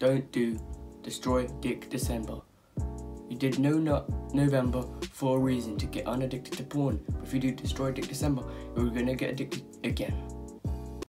Don't do Destroy Dick December. You did November for a reason, to get unaddicted to porn. But if you do Destroy Dick December, you're gonna get addicted again.